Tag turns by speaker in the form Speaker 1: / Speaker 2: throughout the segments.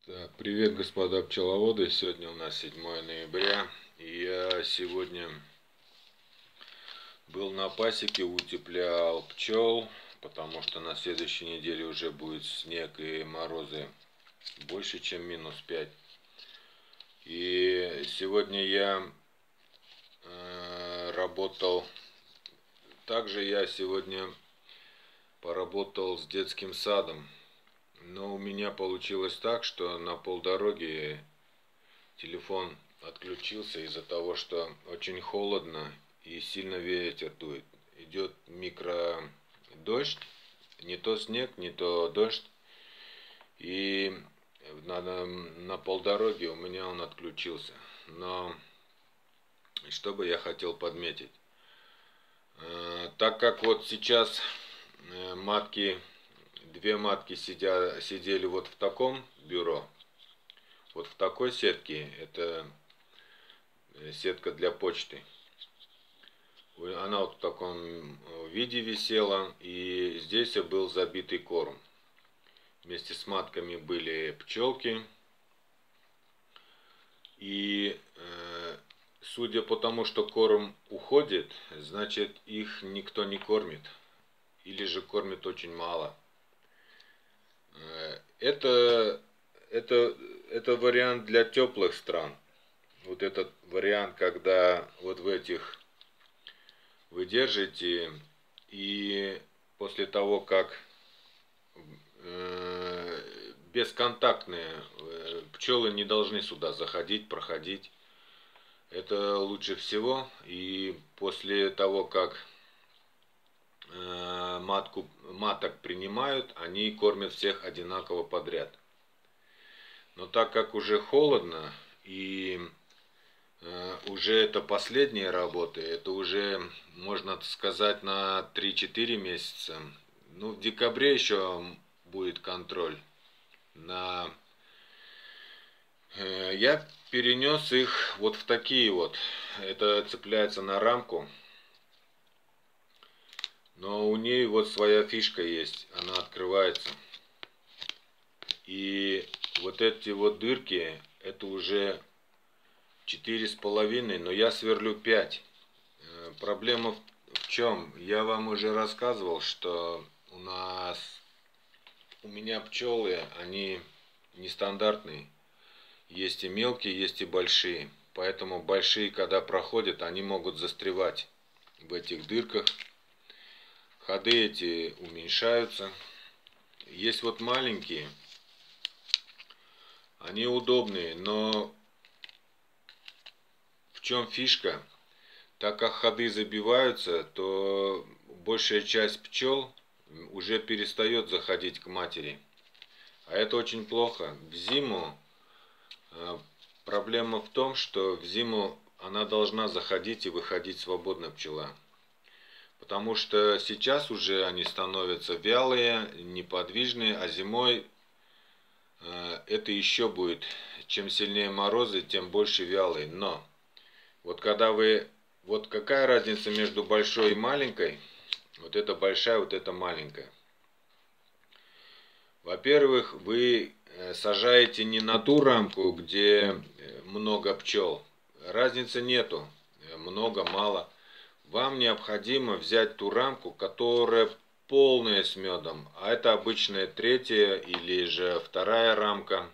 Speaker 1: Так, привет, господа пчеловоды. Сегодня у нас 7 ноября. И я сегодня был на пасеке, утеплял пчел, потому что на следующей неделе уже будет снег и морозы больше, чем -5. И сегодня я работал. Также я сегодня поработал с детским садом. Но у меня получилось так, что на полдороги телефон отключился из-за того, что очень холодно и сильно ветер дует. Идет микродождь, не то снег, не то дождь. И на полдороги у меня он отключился. Но что бы я хотел подметить? Так как вот сейчас две матки сидели вот в таком бюро, вот в такой сетке, это сетка для почты. Она вот в таком виде висела, и здесь был забитый корм. Вместе с матками были пчелки. И судя по тому, что корм уходит, значит их никто не кормит. Или же кормит очень мало. Это вариант для теплых стран. Вот этот вариант, когда вот в этих вы держите, и после того, как бесконтактные пчелы не должны сюда заходить, проходить, это лучше всего. И после того, как маток принимают, они кормят всех одинаково подряд. Но так как уже холодно и уже это последние работы, это уже, можно сказать, на 3-4 месяца. Ну, в декабре еще будет контроль. Я перенес их вот в такие вот. Это цепляется на рамку. Но у нее вот своя фишка есть. Она открывается. И вот эти вот дырки, это уже 4,5, но я сверлю 5. Проблема в чем? Я вам уже рассказывал, что у меня пчелы, они нестандартные. Есть и мелкие, есть и большие. Поэтому большие, когда проходят, они могут застревать в этих дырках. Ходы эти уменьшаются. Есть вот маленькие. Они удобные, но в чем фишка? Так как ходы забиваются, то большая часть пчел уже перестает заходить к матери. А это очень плохо. В зиму проблема в том, что в зиму она должна заходить и выходить свободно, пчела. Потому что сейчас уже они становятся вялые, неподвижные, а зимой это еще будет. Чем сильнее морозы, тем больше вялые. Но вот какая разница между большой и маленькой? Вот это большая, вот это маленькая. Во-первых, вы сажаете не на ту рамку, где много пчел. Разницы нету. Много, мало. Вам необходимо взять ту рамку, которая полная с медом. А это обычная 3-я или же 2-я рамка.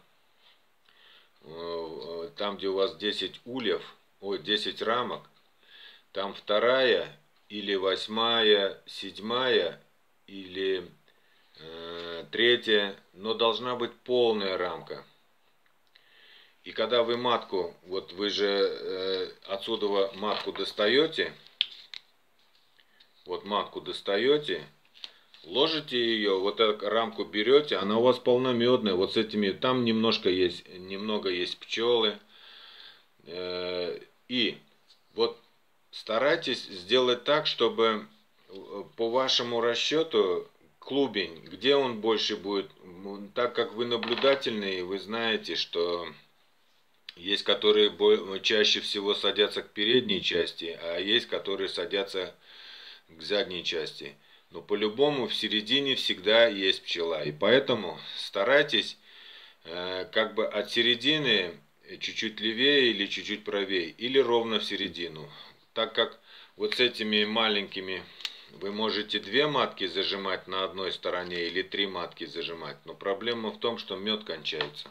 Speaker 1: Там, где у вас 10 ульев, 10 рамок. Там 2-я или 8-я, 7-я или 3-я. Но должна быть полная рамка. И когда вы матку, вот вы же отсюда матку достаете. Вот матку достаете, ложите ее, вот эту рамку берете, она у вас полномедная, вот с этими, там немного есть пчелы. И вот старайтесь сделать так, чтобы по вашему расчету клубень, где он больше будет, так как вы наблюдательные, вы знаете, что есть, которые чаще всего садятся к передней части, а есть, которые садятся к задней части. Но по-любому в середине всегда есть пчела. И поэтому старайтесь как бы от середины чуть-чуть левее или чуть-чуть правее, или ровно в середину. Так как вот с этими маленькими вы можете 2 матки зажимать на одной стороне или 3 матки зажимать, но проблема в том, что мед кончается.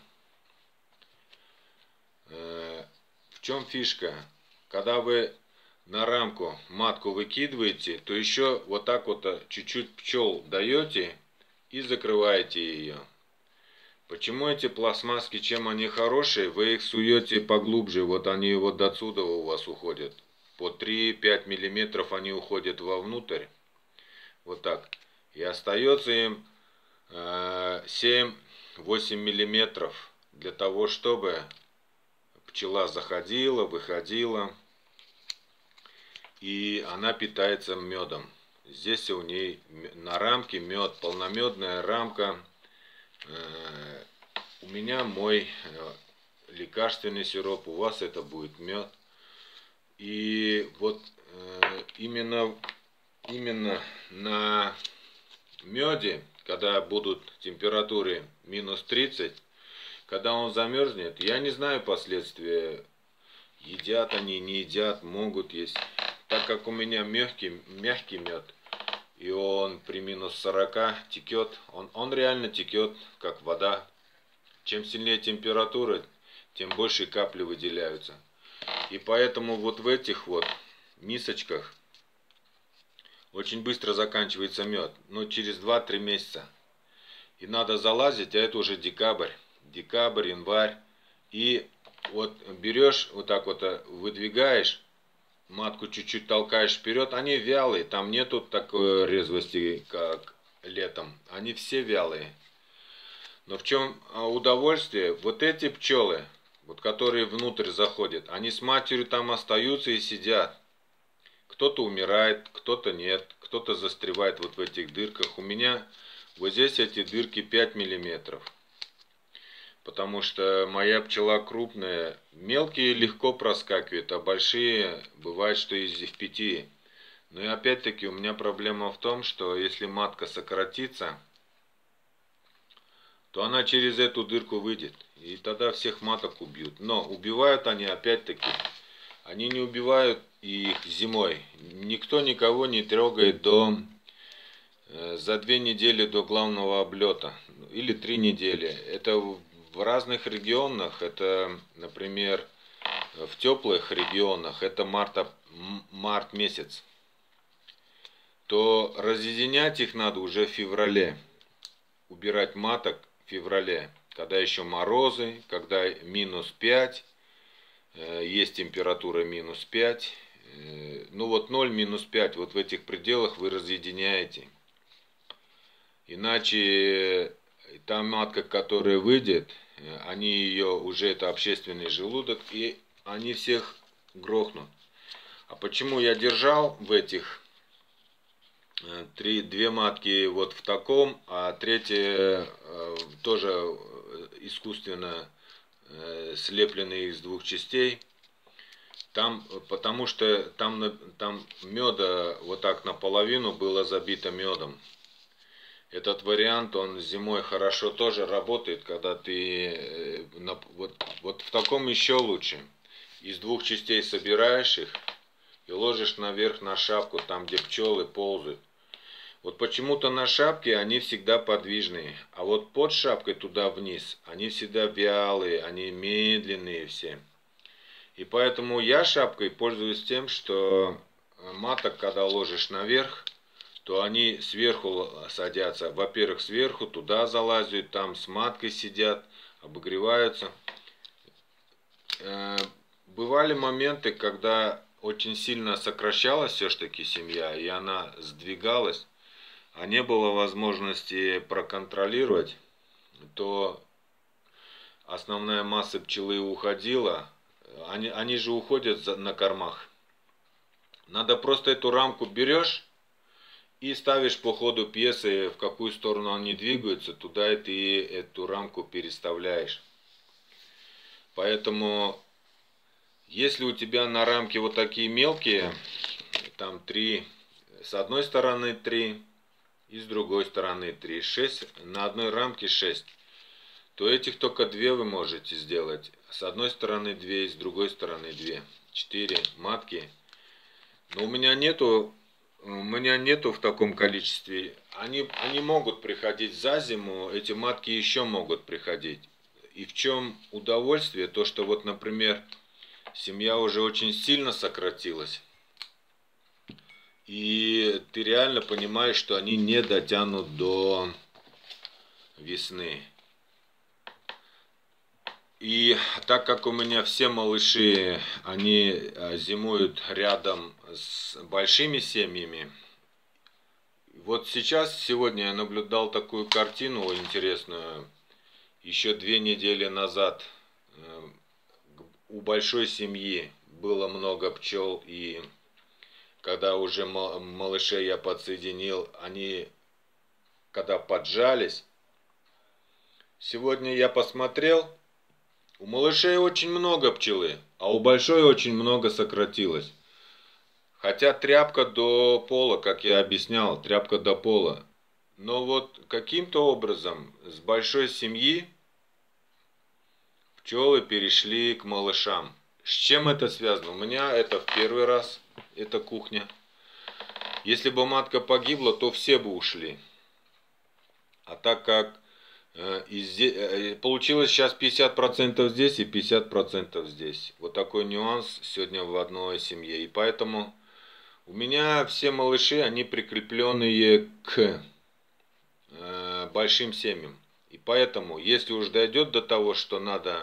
Speaker 1: В чем фишка? Когда вы на рамку матку выкидываете, то еще вот так вот чуть-чуть пчел даете и закрываете ее. Почему эти пластмасски, чем они хорошие? Вы их суете поглубже, вот они вот до отсюда у вас уходят. По 3-5 миллиметров они уходят вовнутрь. Вот так. И остается им 7-8 миллиметров для того, чтобы пчела заходила, выходила. И она питается медом. Здесь у ней на рамке мед, полномедная рамка. У меня мой лекарственный сироп, у вас это будет мед. И вот именно на меде, когда будут температуры минус 30, когда он замерзнет, я не знаю последствия, едят они, не едят, могут есть. Так как у меня мягкий мед, и он при минус 40 текет, он реально текет, как вода. Чем сильнее температура, тем больше капли выделяются. И поэтому вот в этих вот мисочках очень быстро заканчивается мед. Но через 2-3 месяца. И надо залазить, а это уже декабрь, январь. И вот берешь, вот так вот выдвигаешь, матку чуть-чуть толкаешь вперед, они вялые, там нету такой резвости, как летом. Они все вялые. Но в чем удовольствие? Вот эти пчелы, вот которые внутрь заходят, они с матерью там остаются и сидят. Кто-то умирает, кто-то нет, кто-то застревает вот в этих дырках. У меня вот здесь эти дырки 5 миллиметров. Потому что моя пчела крупная. Мелкие легко проскакивают, а большие бывает, что и в 5. Но и опять-таки у меня проблема в том, что если матка сократится, то она через эту дырку выйдет. И тогда всех маток убьют. Но убивают они опять-таки. Они не убивают их зимой. Никто никого не трогает за 2 недели до главного облета. Или 3 недели. Это в разных регионах. Это, например, в теплых регионах. Это март месяц. То разъединять их надо уже в феврале. Убирать маток в феврале. Когда еще морозы, когда минус 5. Есть температура минус 5. Ну вот 0, минус 5. Вот в этих пределах вы разъединяете. Иначе та матка, которая выйдет, они ее уже, это общественный желудок, и они всех грохнут. А почему я держал в этих 2 матки вот в таком, а 3 тоже искусственно слепленные из 2 частей? Там, потому что там меда вот так наполовину было забито медом. Этот вариант, он зимой хорошо тоже работает, когда ты вот в таком еще лучше. Из 2 частей собираешь их и ложишь наверх на шапку, там где пчелы ползают. Вот почему-то на шапке они всегда подвижные, а вот под шапкой туда вниз они всегда вялые, они медленные все. И поэтому я шапкой пользуюсь тем, что маток, когда ложишь наверх, то они сверху садятся. Во-первых, сверху туда залазят, там с маткой сидят, обогреваются. Бывали моменты, когда очень сильно сокращалась все-таки семья, и она сдвигалась, а не было возможности проконтролировать, то основная масса пчелы уходила. Они же уходят на кормах. Надо просто эту рамку берешь и ставишь по ходу пьесы, в какую сторону они двигаются, туда и ты эту рамку переставляешь. Поэтому, если у тебя на рамке вот такие мелкие, там 3, с одной стороны 3, и с другой стороны 3, 6, на одной рамке 6, то этих только две вы можете сделать. С одной стороны две, и с другой стороны две. 4 матки. Но у меня нету в таком количестве. Они могут приходить за зиму, эти матки еще могут приходить. И в чем удовольствие? То, что вот, например, семья уже очень сильно сократилась. И ты реально понимаешь, что они не дотянут до весны. И так как у меня все малыши, они зимуют рядом с большими семьями, вот сегодня я наблюдал такую картину интересную. Еще 2 недели назад у большой семьи было много пчел, и когда уже малышей я подсоединил, они когда поджались, сегодня я посмотрел, у малышей очень много пчелы, а у большой очень много сократилось. Хотя тряпка до пола, как я объяснял, тряпка до пола. Но вот каким-то образом с большой семьи пчелы перешли к малышам. С чем это связано? У меня это в первый раз, эта кухня. Если бы матка погибла, то все бы ушли. А так как получилось сейчас 50% здесь и 50% здесь. Вот такой нюанс сегодня в одной семье. И поэтому у меня все малыши, они прикрепленные к большим семьям. И поэтому, если уж дойдет до того, что надо,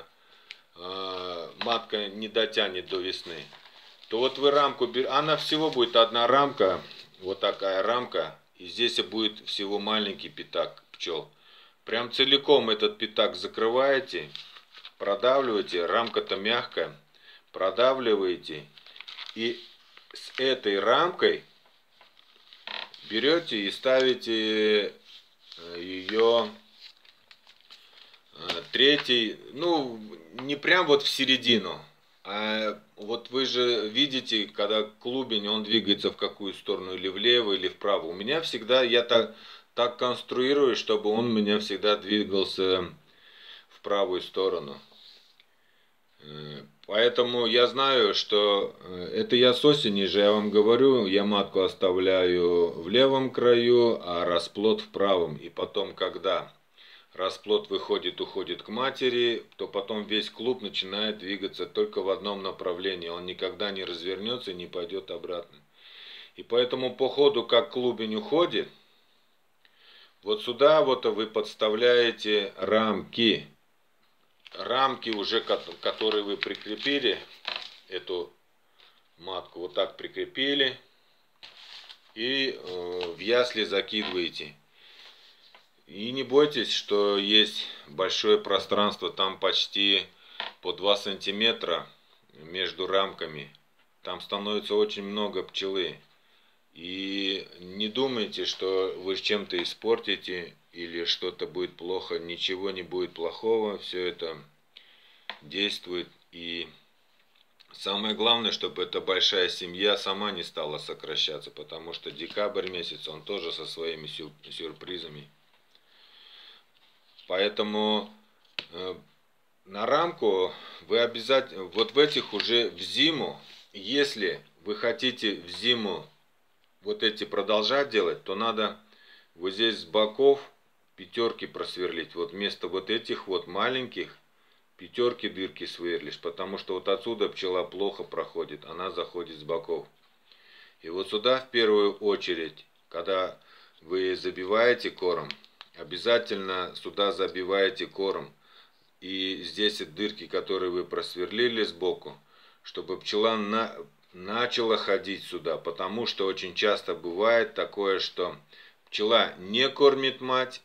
Speaker 1: матка не дотянет до весны, то вот вы рамку берете, она всего будет одна рамка, вот такая рамка, и здесь будет всего маленький пятак пчел. Прям целиком этот пятак закрываете, продавливаете, рамка-то мягкая, продавливаете, и с этой рамкой берете и ставите ее третий, ну, не прям вот в середину, а вот вы же видите, когда клубень, он двигается в какую сторону, или влево, или вправо. У меня всегда, я так конструирую, чтобы он у меня всегда двигался в правую сторону. Поэтому я знаю, что это я с осени же, я вам говорю, я матку оставляю в левом краю, а расплод в правом. И потом, когда расплод уходит к матери, то потом весь клуб начинает двигаться только в одном направлении. Он никогда не развернется и не пойдет обратно. И поэтому по ходу, как клубень уходит, вот сюда вот вы подставляете рамки. Рамки уже, которые вы прикрепили, эту матку вот так прикрепили. И в ясли закидываете. И не бойтесь, что есть большое пространство, там почти по 2 сантиметра между рамками. Там становится очень много пчелы. И не думайте, что вы чем-то испортите или что-то будет плохо. Ничего не будет плохого, все это действует. И самое главное, чтобы эта большая семья сама не стала сокращаться, потому что декабрь месяц, он тоже со своими сюрпризами. Поэтому на рамку вы обязательно, вот в этих уже в зиму, если вы хотите в зиму вот эти продолжать делать, то надо вот здесь с боков пятерки просверлить. Вот вместо вот этих вот маленьких пятерки дырки сверлишь, потому что вот отсюда пчела плохо проходит, она заходит с боков. И вот сюда в первую очередь, когда вы забиваете корм, обязательно сюда забиваете корм. И здесь дырки, которые вы просверлили сбоку, чтобы пчела начала ходить сюда. Потому что очень часто бывает такое, что пчела не кормит мать,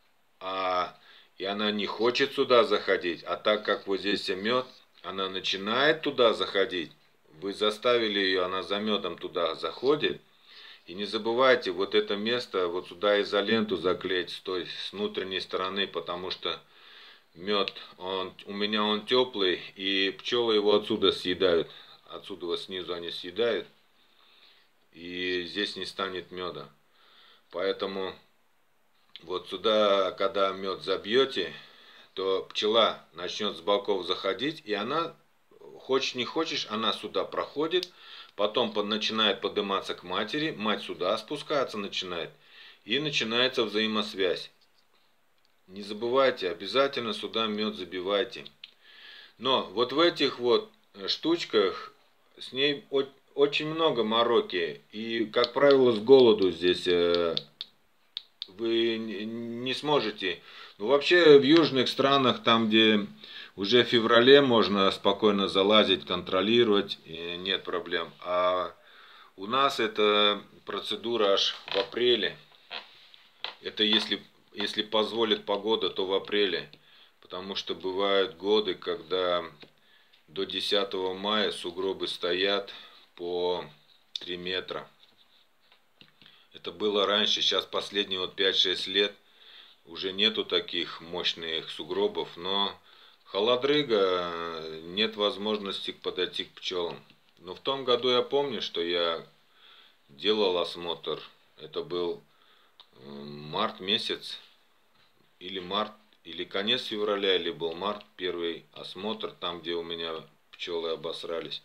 Speaker 1: и она не хочет сюда заходить. А так как вот здесь мед, она начинает туда заходить. Вы заставили ее, она за медом туда заходит. И не забывайте вот это место, вот сюда изоленту заклеить с внутренней стороны, потому что мед, у меня он теплый, и пчелы его отсюда съедают. Отсюда вот снизу они съедают, и здесь не станет меда. Поэтому вот сюда, когда мед забьете, то пчела начнет с боков заходить, и она, хочешь не хочешь, она сюда проходит, потом начинает подниматься к матери, мать сюда спускаться начинает, и начинается взаимосвязь. Не забывайте, обязательно сюда мед забивайте. Но вот в этих вот штучках с ней очень много мороки. И, как правило, с голоду здесь вы не сможете. Ну, вообще, в южных странах, там, где уже в феврале можно спокойно залазить, контролировать, нет проблем. А у нас эта процедура аж в апреле. Это если позволит погода, то в апреле. Потому что бывают годы, когда до 10 мая сугробы стоят по 3 метра. Это было раньше, сейчас последние вот 5-6 лет уже нету таких мощных сугробов, но холодрыга, нет возможности подойти к пчелам. Но в том году я помню, что я делал осмотр, это был март месяц, или конец февраля, или был март, первый осмотр, там, где у меня пчелы обосрались.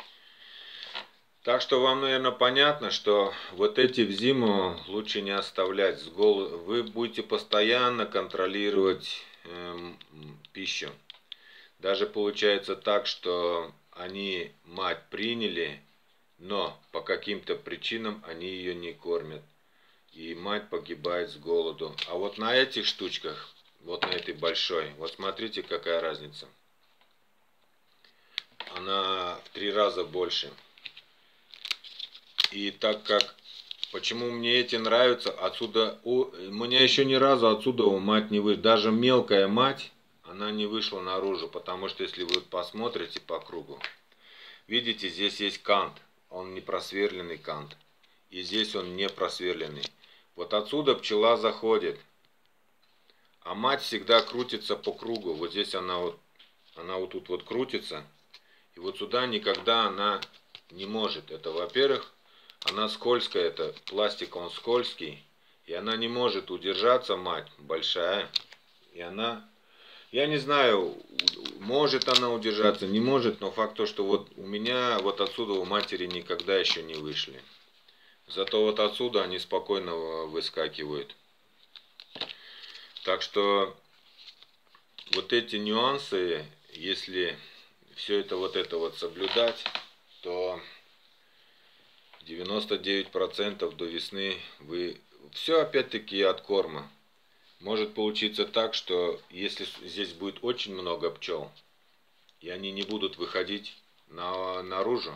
Speaker 1: Так что вам, наверное, понятно, что вот эти в зиму лучше не оставлять с голоду. Вы будете постоянно контролировать пищу. Даже получается так, что они мать приняли, но по каким-то причинам они ее не кормят. И мать погибает с голоду. А вот на этих штучках, вот на этой большой, вот смотрите, какая разница. Она в 3 раза больше. И так как, почему мне эти нравятся, отсюда, у меня еще ни разу отсюда мать не вышла. Даже мелкая мать, она не вышла наружу, потому что если вы посмотрите по кругу, видите, здесь есть кант, он не просверленный кант. И здесь он не просверленный. Вот отсюда пчела заходит, а мать всегда крутится по кругу. Вот здесь она вот тут вот крутится, и вот сюда никогда она не может. Это, во-первых, она скользкая, это пластик, он скользкий, и она не может удержаться, мать большая, и она, я не знаю, может она удержаться, не может, но факт то, что вот у меня вот отсюда у матери никогда еще не вышли. Зато вот отсюда они спокойно выскакивают. Так что вот эти нюансы, если все это вот соблюдать, то 99% до весны вы... Все опять-таки от корма. Может получиться так, что если здесь будет очень много пчел, и они не будут выходить наружу,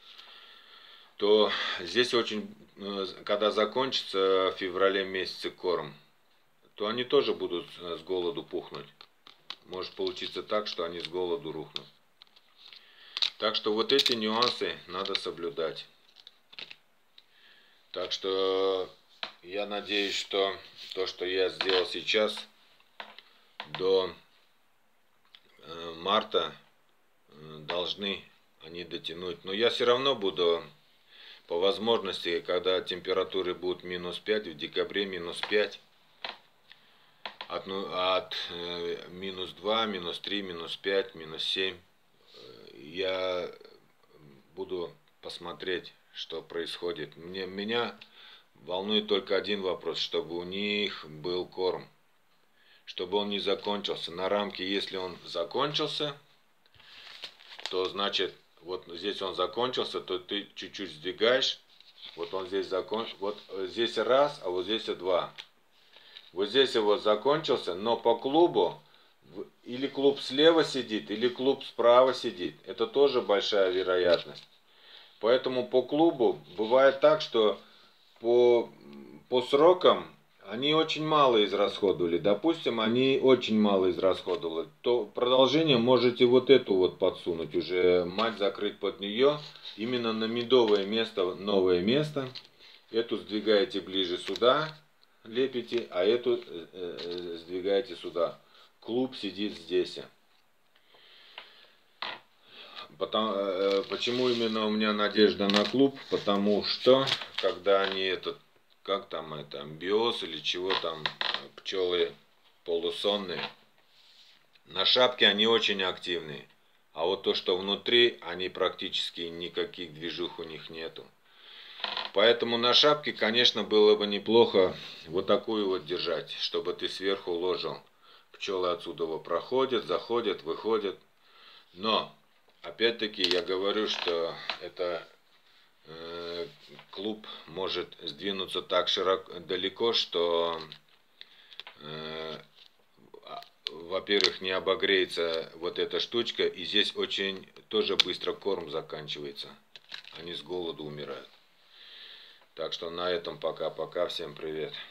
Speaker 1: то здесь очень, когда закончится в феврале месяце корм, то они тоже будут с голоду пухнуть. Может получиться так, что они с голоду рухнут. Так что вот эти нюансы надо соблюдать. Так что я надеюсь, что то, что я сделал сейчас, до марта должны они дотянуть. Но я все равно буду, по возможности, когда температуры будут -5, в декабре -5, от -2, -3, -5, -7, я буду посмотреть, что происходит. Меня волнует только один вопрос, чтобы у них был корм, чтобы он не закончился. На рамке, если он закончился, то значит, вот здесь он закончился, то ты чуть-чуть сдвигаешь, вот он здесь закончился, вот здесь раз, а вот здесь 2. Вот здесь вот закончился, но по клубу, или клуб слева сидит, или клуб справа сидит. Это тоже большая вероятность. Поэтому по клубу бывает так, что по срокам они очень мало израсходовали. Допустим, они очень мало израсходовали. То продолжение можете вот эту вот подсунуть, уже мать закрыть под нее. Именно на медовое место, новое место. Эту сдвигаете ближе сюда, лепите, а эту сдвигаете сюда. Клуб сидит здесь. Почему именно у меня надежда на клуб? Потому что, когда они как там это, биоз или чего там, пчелы полусонные, На шапке они очень активны. А вот то, что внутри, они практически никаких движух у них нету. Поэтому на шапке, конечно, было бы неплохо вот такую вот держать, чтобы ты сверху ложил. Пчелы отсюда проходят, заходят, выходят. Но, опять-таки, я говорю, что это клуб может сдвинуться так далеко, что, во-первых, не обогреется вот эта штучка, и здесь очень тоже быстро корм заканчивается. Они с голоду умирают. Так что на этом пока-пока. Всем привет.